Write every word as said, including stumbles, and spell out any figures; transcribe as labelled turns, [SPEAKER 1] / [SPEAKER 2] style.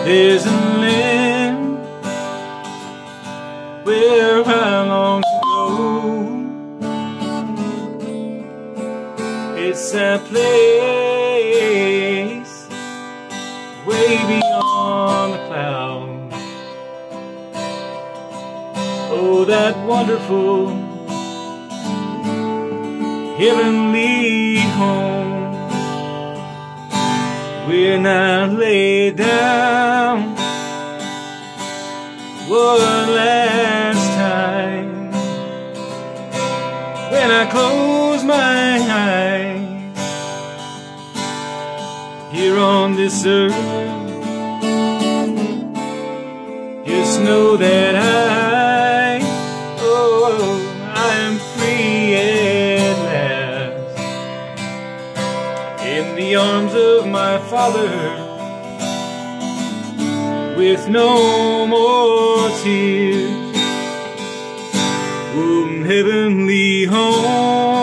[SPEAKER 1] There's a land where I long to go. It's that place way beyond the clouds. Oh, that wonderful heavenly home. When I lay down one last time, when I close my eyes here on this earth, just know that I, oh, I am free at last, in the arms of my Father, with no more tears. Oh, heavenly home.